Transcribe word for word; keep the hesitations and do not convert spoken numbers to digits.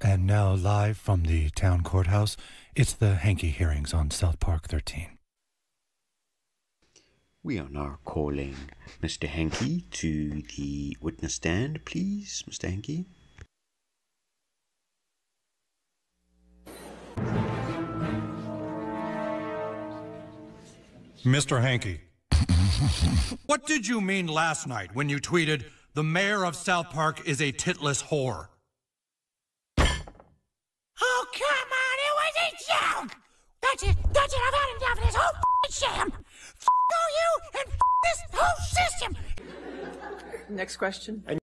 And now, live from the town courthouse, it's the Hankey hearings on South Park thirteen. We are now calling Mister Hankey to the witness stand, please, Mister Hankey. Mister Hankey, what did you mean last night when you tweeted, "The mayor of South Park is a titless whore"? Oh, come on, it was a joke! That's it, that's it, I've had enough of this whole f***ing sham! F*** all you and f*** this whole system! Next question.